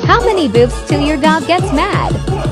How many boobs till your dog gets mad?